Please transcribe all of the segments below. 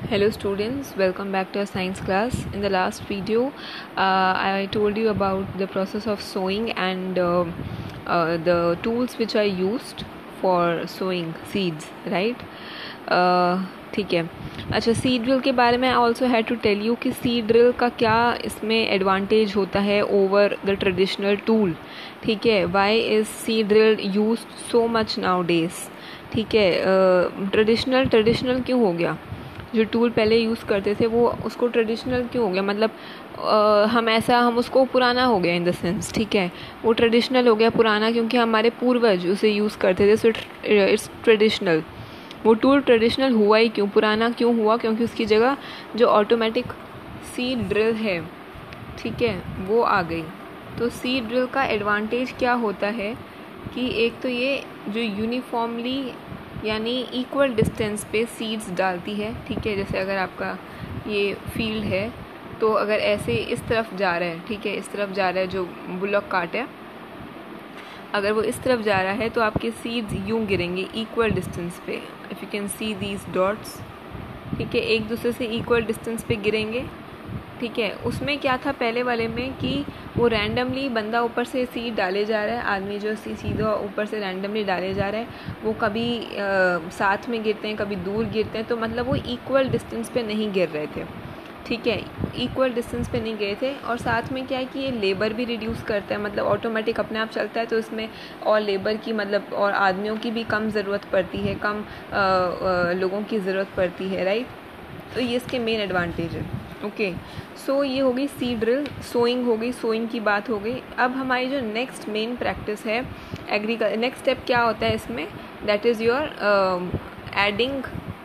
Hello students, welcome back to our science class. In the last video, I told you about the process of sowing and the tools which I used for sowing seeds, right? ठीक है. अच्छा, seed drill के बारे में I also had to tell you कि seed drill का क्या इसमें एडवांटेज होता है ओवर द ट्रेडिशनल टूल. ठीक है. Why is seed drill use so much nowadays. ठीक है. ट्रेडिशनल क्यों हो गया? जो टूल पहले यूज़ करते थे वो उसको ट्रेडिशनल क्यों हो गया? मतलब हम उसको पुराना हो गया इन द सेंस. ठीक है. वो ट्रेडिशनल हो गया पुराना क्योंकि हमारे पूर्वज उसे यूज़ करते थे, सो इट्स ट्रेडिशनल. वो टूल ट्रेडिशनल हुआ ही क्यों, पुराना क्यों हुआ? क्योंकि उसकी जगह जो ऑटोमेटिक सीड ड्रिल है, ठीक है, वो आ गई. तो सीड ड्रिल का एडवांटेज क्या होता है कि एक तो ये जो यूनिफॉर्मली यानी इक्वल डिस्टेंस पे सीड्स डालती है. ठीक है. जैसे अगर आपका ये फील्ड है तो अगर ऐसे इस तरफ जा रहा है, ठीक है, इस तरफ जा रहा है जो बुलॉक कार्ट है, अगर वो इस तरफ जा रहा है तो आपके सीड्स यूं गिरेंगे इक्वल डिस्टेंस पे. If you can see these dots, ठीक है, एक दूसरे से इक्वल डिस्टेंस पे गिरेंगे. ठीक है. उसमें क्या था पहले वाले में कि वो रैंडमली बंदा ऊपर से सीड डाले जा रहा है, आदमी जो सीधा ऊपर से रैंडमली डाले जा रहा है, वो कभी साथ में गिरते हैं, कभी दूर गिरते हैं, तो मतलब वो इक्वल डिस्टेंस पे नहीं गिर रहे थे. ठीक है. इक्वल डिस्टेंस पे नहीं गए थे. और साथ में क्या है कि ये लेबर भी रिड्यूस करता है, मतलब ऑटोमेटिक अपने आप चलता है, तो इसमें और लेबर की मतलब और आदमियों की भी कम ज़रूरत पड़ती है, कम लोगों की ज़रूरत पड़ती है, राइट. तो ये इसके मेन एडवांटेज है. ओके. सो ये हो गई सीड ड्रिल. सोइंग हो गई, सोइंग की बात हो गई. अब हमारी जो नेक्स्ट मेन प्रैक्टिस है नेक्स्ट स्टेप क्या होता है इसमें, that is your adding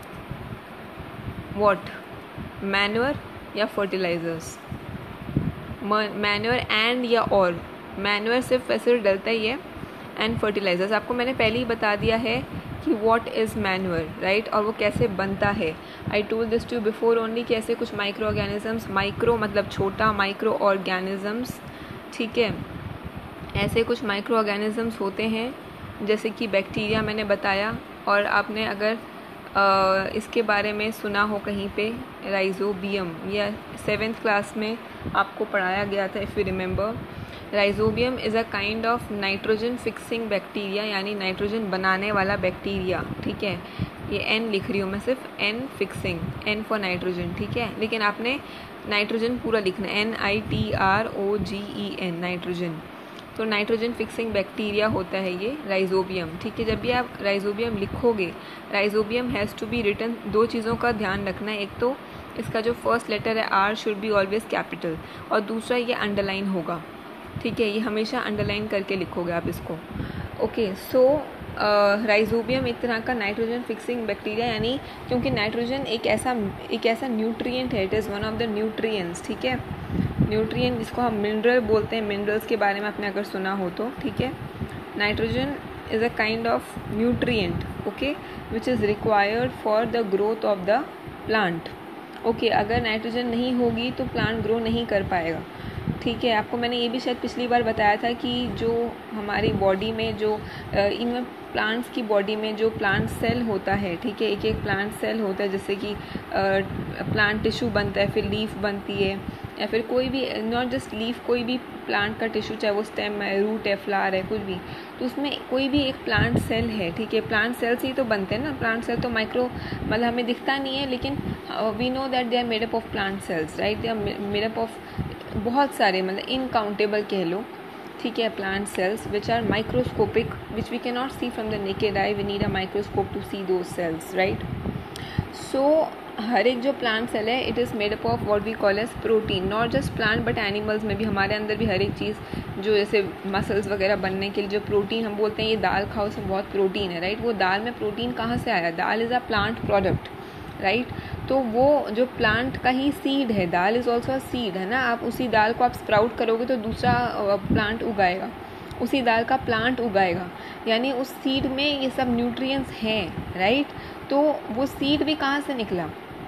what, manure या फर्टिलाइजर्स. मैन्योर एंड या और मैन्योर सिर्फ वैसे डलता ही है, एंड फर्टिलाइजर्स आपको मैंने पहले ही बता दिया है कि व्हाट इज़ मैन्योर, राइट, और वो कैसे बनता है. I told this to before only कि ऐसे कुछ माइक्रो ऑर्गेनिजम्स, माइक्रो मतलब छोटा, माइक्रो ऑर्गेनिजम्स, ठीक है, ऐसे कुछ माइक्रो ऑर्गेनिजम्स होते हैं जैसे कि बैक्टीरिया मैंने बताया. और आपने अगर इसके बारे में सुना हो कहीं पे, राइजोबियम, या 7th क्लास में आपको पढ़ाया गया था if you remember. Rhizobium is a kind of nitrogen fixing bacteria, यानी नाइट्रोजन बनाने वाला बैक्टीरिया. ठीक है. ये एन लिख रही हूँ मैं, सिर्फ N fixing, N for nitrogen. ठीक है. लेकिन आपने नाइट्रोजन पूरा लिखना है, NITROGEN, नाइट्रोजन. तो नाइट्रोजन फिक्सिंग बैक्टीरिया होता है ये राइजोबियम. ठीक है. जब भी आप राइजोबियम लिखोगे, rhizobium has to be written, दो चीज़ों का ध्यान रखना है. एक तो इसका जो फर्स्ट लेटर है R should be always capital, और दूसरा ये अंडरलाइन होगा. ठीक है. ये हमेशा अंडरलाइन करके लिखोगे आप इसको. ओके. सो राइजोबियम एक तरह का नाइट्रोजन फिक्सिंग बैक्टीरिया, यानी क्योंकि नाइट्रोजन एक ऐसा न्यूट्रिएंट है, it is one of the nutrients. ठीक है. न्यूट्रिएंट जिसको हम मिनरल बोलते हैं, मिनरल्स के बारे में आपने अगर सुना हो तो. ठीक है. Nitrogen is a kind of nutrient, okay, which is required for the growth of the plant. Okay. अगर नाइट्रोजन नहीं होगी तो प्लांट ग्रो नहीं कर पाएगा. ठीक है. आपको मैंने ये भी शायद पिछली बार बताया था कि जो हमारी बॉडी में जो इन प्लांट्स की बॉडी में जो प्लांट सेल होता है, ठीक है, एक एक प्लांट सेल होता है, जैसे कि प्लांट टिश्यू बनता है, फिर लीफ बनती है, या फिर कोई भी, नॉट जस्ट लीफ, कोई भी प्लांट का टिश्यू, चाहे वो स्टेम है, रूट है, फ्लावर है, कुछ भी, तो उसमें कोई भी एक प्लांट सेल है. ठीक है. प्लांट सेल्स ही तो बनते हैं ना. प्लांट सेल तो माइक्रो मतलब हमें दिखता नहीं है, लेकिन we know that they are made up of plant cells, right. They are made up of बहुत सारे, मतलब इनकाउंटेबल कह लो. ठीक है. Plant cells which are microscopic, which we can not see from the naked eye, we need a microscope to see those cells, right. So हर एक जो प्लांट सेल है, it is made up of what we call as protein. Not just plant but animals में भी, हमारे अंदर भी हर एक चीज़ जो जैसे मसल्स वगैरह बनने के लिए जो प्रोटीन हम बोलते हैं, ये दाल खाओ, उसमें बहुत प्रोटीन है, राइट. वो दाल में प्रोटीन कहाँ से आया? Dal is a plant product, right. तो वो जो प्लांट का ही सीड है, dal is also a seed, है ना. आप उसी दाल को आप स्प्राउट करोगे तो दूसरा प्लांट उगाएगा, उसी दाल का प्लांट उगाएगा, यानी उस सीड में ये सब न्यूट्रिएंट्स हैं, राइट. तो वो सीड भी कहाँ से निकला?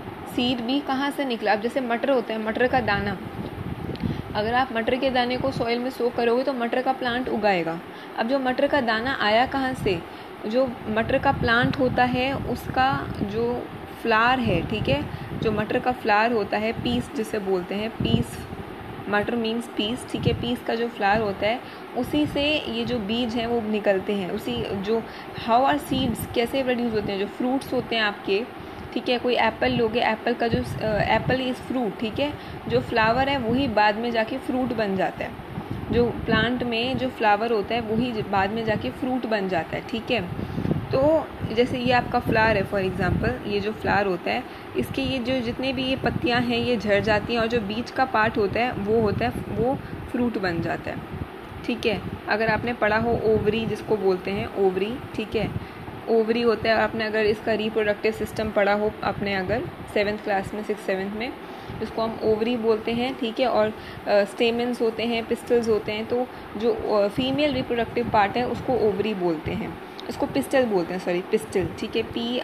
अब जैसे मटर होता है, मटर का दाना, अगर आप मटर के दाने को सॉइल में सो करोगे तो मटर का प्लांट उगाएगा. अब जो मटर का दाना आया कहाँ से? जो मटर का प्लांट होता है उसका जो फ्लावर है, ठीक है, जो मटर का फ्लावर होता है, पीस जिसे बोलते हैं, पीस, मटर मीन्स पीस, ठीक है, पीस का जो फ्लावर होता है उसी से ये जो बीज हैं वो निकलते हैं। उसी जो हाउ आर सीड्स कैसे प्रोड्यूस होते हैं, जो फ्रूट्स होते हैं आपके, ठीक है, कोई एप्पल लोगे, एप्पल का जो एप्पल इज़ फ्रूट, ठीक है, जो फ्लावर है वही बाद में जाके फ्रूट बन जाता है। जो प्लांट में जो फ्लावर होता है वही बाद में जाके फ्रूट बन जाता है, ठीक है। तो जैसे ये आपका फ्लावर है, फॉर एग्जांपल ये जो फ्लावर होता है, इसके ये जो जितने भी ये पत्तियां हैं ये झड़ जाती हैं और जो बीच का पार्ट होता है वो फ्रूट बन जाता है, ठीक है। अगर आपने पढ़ा हो ओवरी जिसको बोलते हैं, ओवरी, ठीक है, ओवरी होता है। और आपने अगर इसका रिप्रोडक्टिव सिस्टम पढ़ा हो आपने अगर 7th क्लास में, 6th-7th में, जिसको हम ओवरी बोलते हैं, ठीक है। और स्टेमेंस होते हैं, पिस्टल्स होते हैं। तो जो फीमेल रिप्रोडक्टिव पार्ट है उसको ओवरी बोलते हैं, इसको पिस्टल बोलते हैं, सॉरी पिस्टल, ठीक है,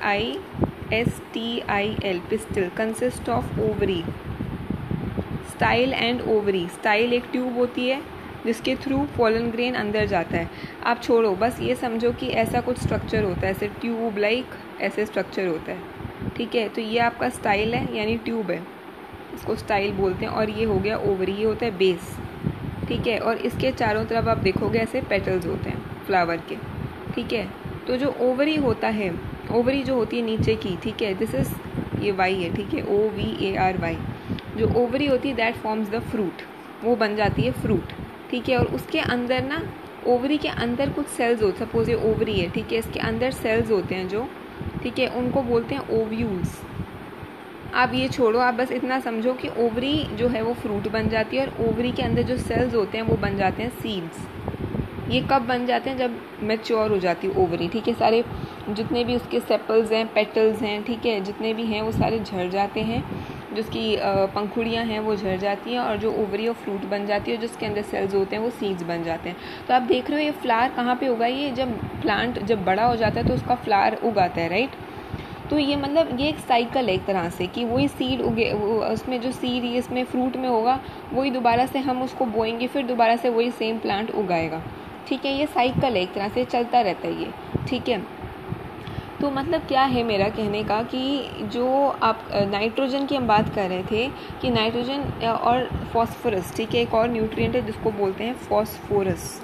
PISTIL, pistil, consist of ovary, style and ovary. Style एक ट्यूब होती है जिसके थ्रू पोलन ग्रेन अंदर जाता है। आप छोड़ो, बस ये समझो कि ऐसा कुछ स्ट्रक्चर होता है, ऐसे ट्यूब लाइक ऐसे स्ट्रक्चर होता है, ठीक है। तो ये आपका स्टाइल है यानी ट्यूब है, इसको स्टाइल बोलते हैं। और ये हो गया ओवरी, ये होता है बेस, ठीक है। और इसके चारों तरफ आप देखोगे ऐसे पेटल्स होते हैं फ्लावर के, ठीक है। तो जो ओवरी होता है, ओवरी जो होती है नीचे की, ठीक है, दिस इज ये वाई है, ठीक है, OVARY, जो ओवरी होती है दैट फॉर्म्स द फ्रूट, वो बन जाती है फ्रूट, ठीक है। और उसके अंदर ना, ओवरी के अंदर कुछ सेल्स होते हैं, सपोज ये ओवरी है, ठीक है, इसके अंदर सेल्स होते हैं जो, ठीक है, उनको बोलते हैं ओव्यूल्स। आप ये छोड़ो, आप बस इतना समझो कि ओवरी जो है वो फ्रूट बन जाती है और ओवरी के अंदर जो सेल्स होते हैं वो बन जाते हैं सीड्स। ये कब बन जाते हैं? जब मैच्योर हो जाती है ओवरी, ठीक है। सारे जितने भी उसके सेपल्स हैं, पेटल्स हैं, ठीक है, जितने भी हैं वो सारे झड़ जाते हैं, जो उसकी पंखुड़ियाँ हैं वो झड़ जाती हैं और जो ओवरी और फ्रूट बन जाती है, जिसके अंदर सेल्स होते हैं वो सीड्स बन जाते हैं। तो आप देख रहे हो ये फ्लावर कहाँ पे उगा, ये जब प्लांट जब बड़ा हो जाता है तो उसका फ्लावर उगाता है, राइट। तो ये मतलब ये एक साइकिल है एक तरह से, कि वही सीड उगे, उसमें जो सीड इसमें फ्रूट में होगा वही दोबारा से हम उसको बोएंगे, फिर दोबारा से वही सेम प्लांट उगाएगा, ठीक है। ये साइकिल है एक तरह से, चलता रहता है ये, ठीक है। तो मतलब क्या है मेरा कहने का कि जो आप नाइट्रोजन की हम बात कर रहे थे कि नाइट्रोजन और फॉस्फोरस, ठीक है, एक और न्यूट्रिएंट है जिसको बोलते हैं फॉस्फोरस,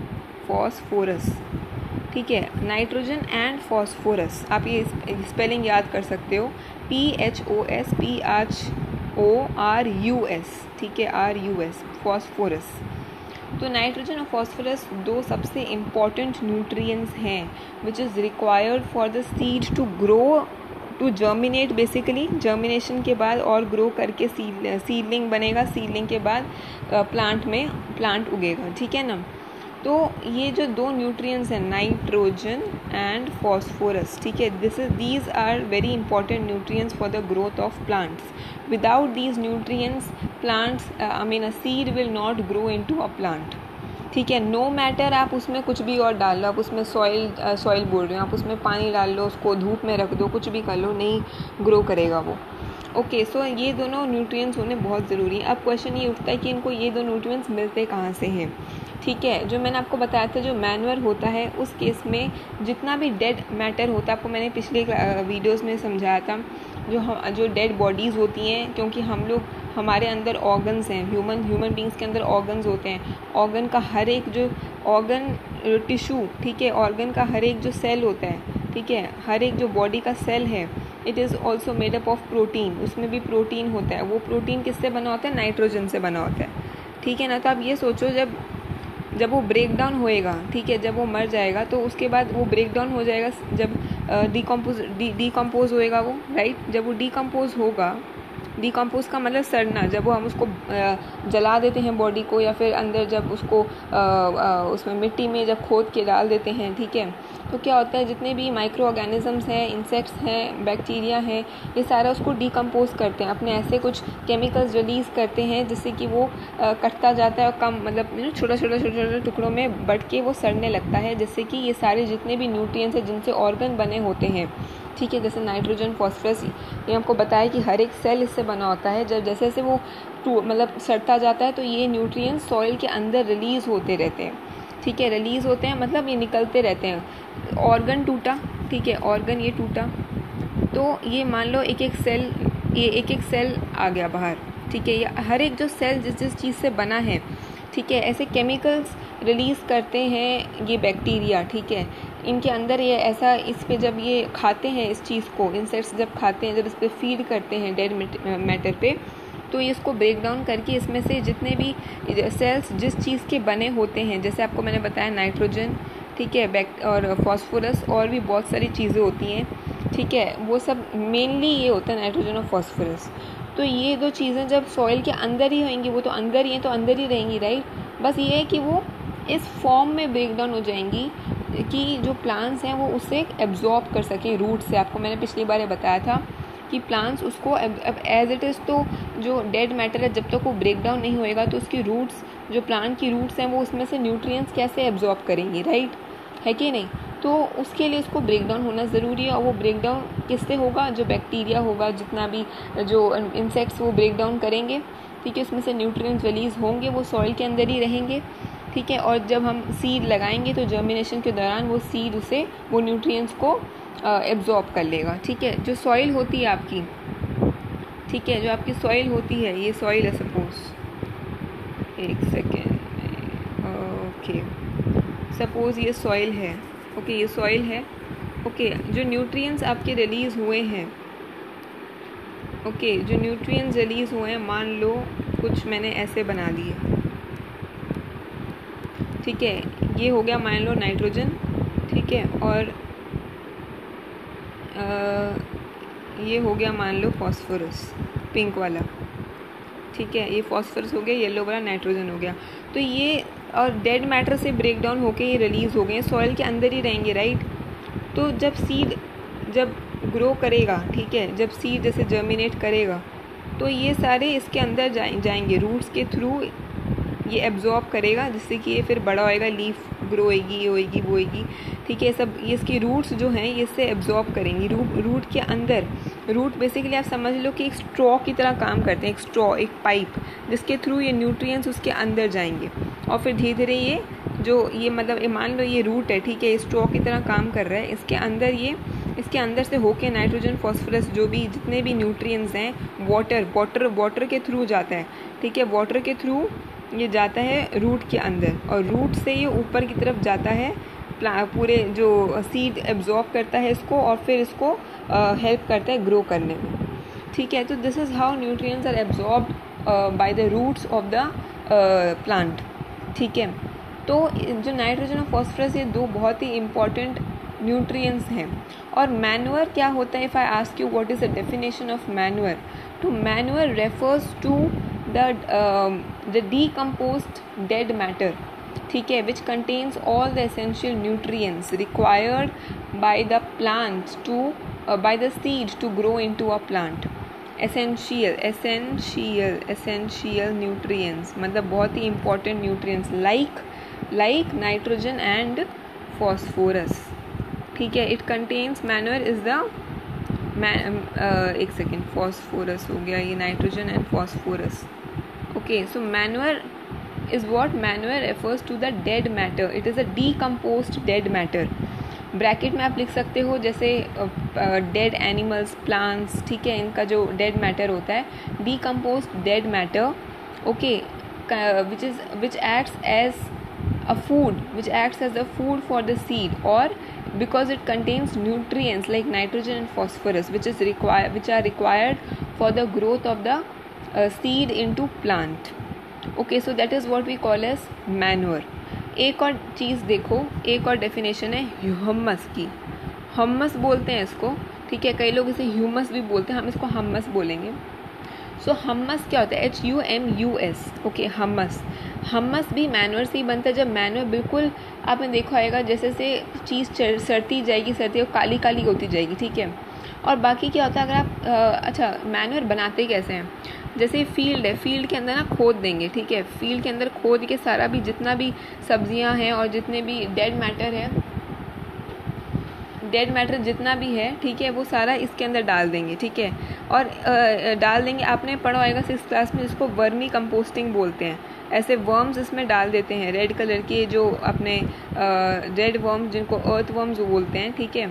ठीक है, नाइट्रोजन एंड फॉस्फोरस। आप ये स्पेलिंग याद कर सकते हो, PHOSPHORUS, ठीक है, RUS, फॉस्फोरस। तो नाइट्रोजन और फॉस्फोरस दो सबसे इम्पॉर्टेंट न्यूट्रिएंट्स हैं which is required for the seed to grow, to germinate, basically germination के बाद और ग्रो करके सीडलिंग बनेगा, सीडलिंग के बाद प्लांट उगेगा, ठीक है ना। तो ये जो दो न्यूट्रिएंट्स हैं नाइट्रोजन एंड फॉस्फोरस, ठीक है, these are very important nutrients for the growth of plants. Without these nutrients plants a seed will not grow into a plant, ठीक है। नो मैटर आप उसमें कुछ भी और डाल लो, आप उसमें सॉइल बोल रहे हो, आप उसमें पानी डाल लो, उसको धूप में रख दो, कुछ भी कर लो, नहीं ग्रो करेगा वो। ओके, सो ये दोनों न्यूट्रिएंट्स होने बहुत ज़रूरी है। अब क्वेश्चन ये उठता है कि इनको ये दो न्यूट्रिएंट्स मिलते कहाँ से हैं, ठीक है। जो मैंने आपको बताया था, जो मैन्योर होता है उस केस में जितना भी डेड मैटर होता है, आपको मैंने पिछले वीडियोस में समझाया था, जो डेड बॉडीज़ होती हैं, क्योंकि हमारे अंदर ऑर्गन्स हैं, ह्यूमन बींग्स के अंदर ऑर्गन्स होते हैं। ऑर्गन का हर एक जो ऑर्गन टिश्यू, ठीक है, ऑर्गन का हर एक जो सेल होता है, ठीक है, हर एक जो बॉडी का सेल है, it is also made up of protein, उसमें भी प्रोटीन होता है। वो प्रोटीन किससे बना होता है? नाइट्रोजन से बना होता है, ठीक है ना। तो आप ये सोचो, जब वो ब्रेक डाउन होएगा, ठीक है, जब वो मर जाएगा तो उसके बाद वो ब्रेक डाउन हो जाएगा, जब डिकम्पोज होएगा वो, राइट। जब वो डिकम्पोज होगा, डिकम्पोज का मतलब सड़ना, जब वो हम उसको जला देते हैं बॉडी को, या फिर अंदर जब उसको उसमें मिट्टी में जब खोद के डाल देते हैं, ठीक है, तो क्या होता है, जितने भी माइक्रो ऑर्गेनिजम्स हैं, इंसेक्ट्स हैं, बैक्टीरिया हैं, ये सारा उसको डिकम्पोज करते हैं, अपने ऐसे कुछ केमिकल्स रिलीज़ करते हैं जिससे कि वो कटता जाता है और कम मतलब छोटे टुकड़ों में बढ़ के वो सड़ने लगता है, जिससे कि ये सारे जितने भी न्यूट्रिएंट्स हैं जिनसे ऑर्गन बने होते हैं, ठीक है, जैसे नाइट्रोजन, फॉस्फोरस, ये आपको बताया कि हर एक सेल इससे बना होता है। जब जैसे जैसे वो मतलब सड़ता जाता है तो ये न्यूट्रिएंट्स सॉइल के अंदर रिलीज़ होते रहते हैं, ठीक है, रिलीज़ होते हैं मतलब ये निकलते रहते हैं। ऑर्गन टूटा, ठीक है, ऑर्गन ये टूटा, तो ये मान लो एक एक सेल आ गया बाहर, ठीक है। ये हर एक जो सेल जिस जिस चीज़ से बना है, ठीक है, ऐसे केमिकल्स रिलीज़ करते हैं ये बैक्टीरिया, ठीक है। इनके अंदर ये ऐसा, इस पे जब ये खाते हैं इस चीज़ को, इंसेक्ट्स जब खाते हैं, जब इस पर फीड करते हैं डेड मैटर पे, तो ये इसको ब्रेक डाउन करके इसमें से जितने भी सेल्स जिस चीज़ के बने होते हैं, जैसे आपको मैंने बताया नाइट्रोजन, ठीक है, और फॉस्फोरस, और भी बहुत सारी चीज़ें होती हैं, ठीक है, वो सब मेनली ये होता है नाइट्रोजन और फॉस्फोरस। तो ये दो चीज़ें जब सॉइल के अंदर ही होंगी, वो तो अंदर ही हैं, तो अंदर ही रहेंगी, राइट। बस ये है कि वो इस फॉर्म में ब्रेक डाउन हो जाएंगी कि जो प्लांट्स हैं वो उसे एब्जॉर्ब कर सकें रूट से। आपको मैंने पिछली बार बताया था कि प्लांट्स उसको अब एज इट इज़, तो जो डेड मैटर है जब तक वो ब्रेक डाउन नहीं होएगा तो उसकी रूट्स, जो प्लांट की रूट्स हैं, वो उसमें से न्यूट्रिएंट्स कैसे एब्जॉर्ब करेंगी, राइट, है कि नहीं। तो उसके लिए उसको ब्रेक डाउन होना ज़रूरी है, और वो ब्रेक डाउन किससे होगा, जो बैक्टीरिया होगा, जितना भी जो इंसेक्ट्स वो ब्रेक डाउन करेंगे, ठीक है, उसमें से न्यूट्रिएंट्स रिलीज़ होंगे, वो सॉइल के अंदर ही रहेंगे, ठीक है। और जब हम सीड लगाएंगे तो जर्मिनेशन के दौरान वो सीड उसे, वो न्यूट्रिएंट्स को एब्जॉर्ब कर लेगा, ठीक है। जो सॉइल होती है आपकी, ठीक है, जो आपकी सॉइल होती है, ये सॉइल है सपोज, एक सेकेंड, ओके, सपोज ये सॉइल है, ओके, ये सॉइल है, ओके। जो न्यूट्रिएंट्स आपके रिलीज़ हुए हैं, ओके, जो न्यूट्रिएंट्स रिलीज़ हुए हैं, मान लो कुछ मैंने ऐसे बना दिए, ठीक है, ये हो गया मान लो नाइट्रोजन, ठीक है, और ये हो गया मान लो फॉस्फोरस, पिंक वाला, ठीक है, ये फॉस्फोरस हो गया, येलो वाला नाइट्रोजन हो गया। तो ये और डेड मैटर से ब्रेक डाउन होके ये रिलीज़ हो गए, सॉइल के अंदर ही रहेंगे, राइट। तो जब सीड जब ग्रो करेगा, ठीक है, जब सीड जैसे जर्मिनेट करेगा, तो ये सारे इसके अंदर जाएंगे रूट्स के थ्रू, ये एब्जॉर्ब करेगा, जिससे कि ये फिर बड़ा होएगा, लीफ ग्रो होएगी, ये होएगी, वो होएगी, ठीक है। सब ये इसकी रूट्स जो हैं ये इससे एब्जॉर्ब करेंगी। रूट के अंदर, रूट बेसिकली आप समझ लो कि एक स्ट्रॉ की तरह काम करते हैं, एक स्ट्रॉ, एक पाइप, जिसके थ्रू ये न्यूट्रिएंट्स उसके अंदर जाएंगे, और फिर धीरे धीरे ये मतलब मान लो ये रूट है, ठीक है, ये स्ट्रॉ की तरह काम कर रहा है, इसके अंदर से होके नाइट्रोजन, फॉस्फोरस, जो भी जितने भी न्यूट्रिएंट्स हैं, वाटर के थ्रू जाता है, ठीक है, वाटर के थ्रू ये जाता है रूट के अंदर, और रूट से ये ऊपर की तरफ जाता है, पूरे जो सीड एब्जॉर्ब करता है इसको, और फिर इसको हेल्प करता है ग्रो करने में, ठीक है। तो this is how nutrients are absorbed by the roots of the plant, ठीक है। तो जो नाइट्रोजन और फॉस्फोरस, ये दो बहुत ही इम्पॉर्टेंट न्यूट्रिएंट्स हैं। और मैन्योर क्या होता है, if I ask you what is the definition of manure, तो manure refers to the decomposed dead matter, ठीक है, which contains all the essential nutrients required by the plant to by the seed to grow into a plant. essential nutrients मतलब बहुत ही important nutrients like nitrogen and phosphorus, ठीक है। it contains manure is the एक second, phosphorus हो गया, ये nitrogen and phosphorus, okay. So manure is what manure refers to the dead matter, it is a decomposed dead matter। Bracket में आप लिख सकते हो जैसे डेड एनिमल्स, प्लांट्स, ठीक है, इनका जो डेड मैटर होता है, decomposed dead matter, okay, which acts as a food for the seed, or because it contains nutrients like nitrogen and phosphorus which are required for the growth of the seed into plant, okay। so that is what we call as manure। एक और चीज़ देखो, एक और definition है humus की, hummus बोलते हैं इसको, ठीक है, कई लोग इसे ह्यूमस भी बोलते हैं, हम इसको हम्मस बोलेंगे। सो हम्मस क्या होता है, HUMUS, ओके, हम्मस भी मैन्योर से ही बनता है। जब मैन्योर बिल्कुल आपने देखा होगा जैसे से चीज़ सड़ती जाएगी और काली काली होती जाएगी, ठीक है। और बाकी क्या होता है, अगर आप अच्छा मैन्योर बनाते कैसे हैं, जैसे फील्ड है, फील्ड के अंदर ना खोद देंगे, ठीक है, फील्ड के अंदर खोद के सारा भी जितना भी सब्जियां हैं और जितने भी डेड मैटर जितना भी है, ठीक है, वो सारा इसके अंदर डाल देंगे, ठीक है। और डाल देंगे, आपने पढ़ा होगा 6th क्लास में, जिसको वर्मी कंपोस्टिंग बोलते हैं। ऐसे वर्म्स इसमें डाल देते हैं, रेड कलर के जो अपने रेड वर्म्स जिनको अर्थ वर्म्स बोलते हैं, ठीक है।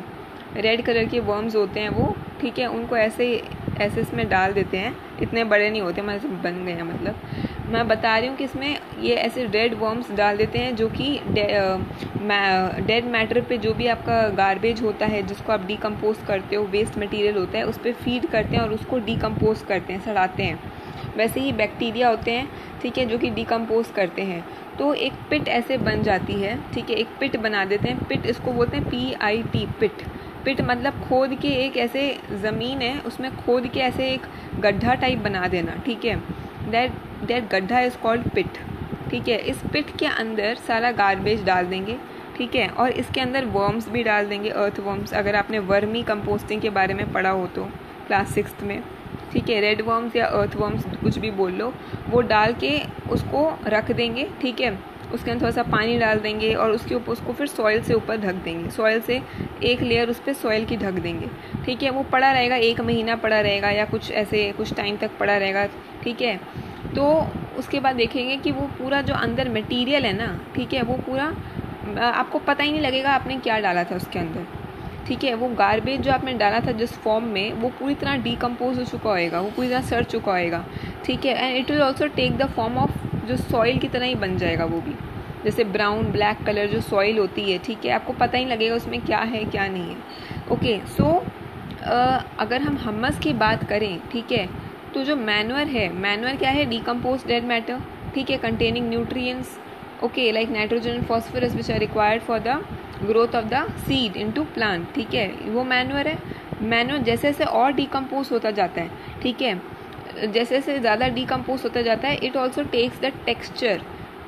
रेड कलर के वर्म्स होते हैं वो, ठीक है, उनको ऐसे इसमें डाल देते हैं। इतने बड़े नहीं होते, मतलब बन गए हैं, मतलब मैं बता रही हूँ कि इसमें ये ऐसे रेड वर्म्स डाल देते हैं जो कि डेड मैटर पे जो भी आपका गार्बेज होता है जिसको आप डिकम्पोज करते हो, वेस्ट मटेरियल होता है, उस पर फीड करते हैं और उसको डिकम्पोज करते हैं, सड़ाते हैं। वैसे ही बैक्टीरिया होते हैं, ठीक है, जो कि डिकम्पोज करते हैं। तो एक पिट ऐसे बन जाती है, ठीक है, एक पिट बना देते हैं। पिट इसको बोलते हैं PIT, पिट। पिट मतलब खोद के एक ऐसे ज़मीन है उसमें खोद के ऐसे एक गड्ढा टाइप बना देना, ठीक है। दैट गड्ढा इज़ कॉल्ड पिट, ठीक है। इस पिट के अंदर सारा गार्बेज डाल देंगे, ठीक है, और इसके अंदर वर्म्स भी डाल देंगे, अर्थ वर्म्स। अगर आपने वर्मी कंपोस्टिंग के बारे में पढ़ा हो तो क्लास 6 में, ठीक है, रेड वर्म्स या अर्थ वर्म्स कुछ भी बोल लो, वो डाल के उसको रख देंगे, ठीक है। उसके अंदर थोड़ा सा पानी डाल देंगे और उसके ऊपर उसको फिर सॉइल से ऊपर ढक देंगे, सॉइल से एक लेयर उस पर सॉइल की ढक देंगे, ठीक है। वो पड़ा रहेगा, 1 महीना पड़ा रहेगा या कुछ ऐसे कुछ टाइम तक पड़ा रहेगा, ठीक है। तो उसके बाद देखेंगे कि वो पूरा जो अंदर मटेरियल है ना, ठीक है, वो पूरा आपको पता ही नहीं लगेगा आपने क्या डाला था उसके अंदर, ठीक है। वो गार्बेज जो आपने डाला था जिस फॉर्म में, वो पूरी तरह डिकम्पोज हो चुका होएगा, वो पूरी तरह सड़ चुका होएगा, ठीक है। And it will also take the form of जो सॉइल की तरह ही बन जाएगा वो भी, जैसे ब्राउन ब्लैक कलर जो सॉइल होती है, ठीक है। आपको पता ही लगेगा उसमें क्या है क्या नहीं है। ओके, सो अगर हम हम्मस की बात करें, ठीक है, तो जो मैन्योर है, मैन्योर क्या है, डिकम्पोज डेड मैटर, ठीक है, containing nutrients, okay, like nitrogen and phosphorus which are required for the growth of the seed into plant, ठीक है, वो मैन्योर है। मैन्योर जैसे जैसे और डिकम्पोज होता जाता है, ठीक है, जैसे जैसे ज़्यादा डिकम्पोज होता जाता है, it also takes the texture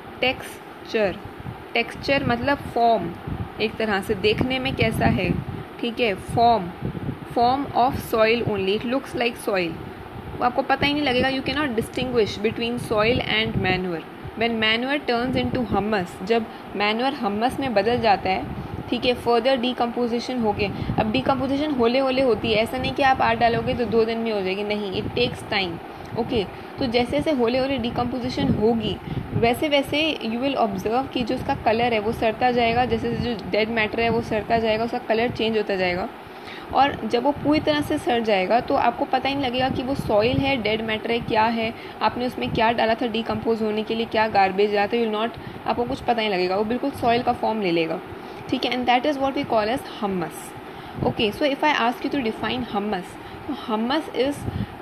मतलब फॉर्म, एक तरह से देखने में कैसा है, ठीक है, form of soil only, it looks like soil. आपको पता ही नहीं लगेगा, you can not distinguish between soil and manure. When manure turns into humus, जब मैन्योर हम्मस में बदल जाता है, ठीक है, फर्दर डिकम्पोजिशन हो गए। अब डिकम्पोजिशन होले होती है, ऐसा नहीं कि आप 8 डालोगे तो 2 दिन में हो जाएगी, नहीं, इट टेक्स टाइम, ओके। तो जैसे जैसे होले डिकम्पोजिशन होगी, वैसे वैसे यू विल ऑब्जर्व कि जो उसका कलर है वो सड़ता जाएगा, जैसे जो डेड मैटर है वो सड़ता जाएगा, उसका कलर चेंज होता जाएगा। और जब वो पूरी तरह से सड़ जाएगा तो आपको पता ही नहीं लगेगा कि वो सॉइल है, डेड मैटर है, क्या है, आपने उसमें क्या डाला था डिकम्पोज होने के लिए, क्या गार्बेज डाला था, यू नॉट, आपको कुछ पता ही लगेगा, वो बिल्कुल सॉइल का फॉर्म ले लेगा, ठीक है। And that is what we call as humus, okay. So if I ask you to define humus, hummus is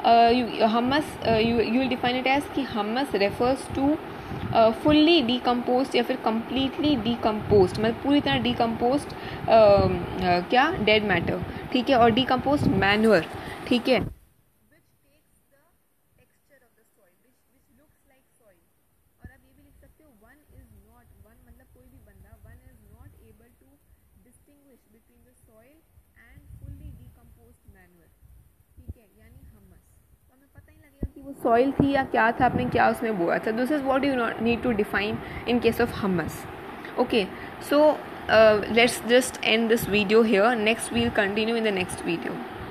you will define it as कि hummus refers to fully decomposed या फिर completely decomposed, मतलब पूरी तरह decomposed क्या dead matter, ठीक है, और decomposed manure, ठीक है, which takes the texture of the soil, which looks like soil। और आप ये भी लिख सकते हो one मतलब कोई भी बंदा one is not able to distinguish between the soil and fully decomposed manure, ठीक है, यानी हम्मस। तो हमें पता ही लगेगा कि वो सॉइल थी या क्या था, आपने क्या उसमें बोया था। This is what you need to define in case of humus, okay. So let's just end this video here, next we'll continue in the next video.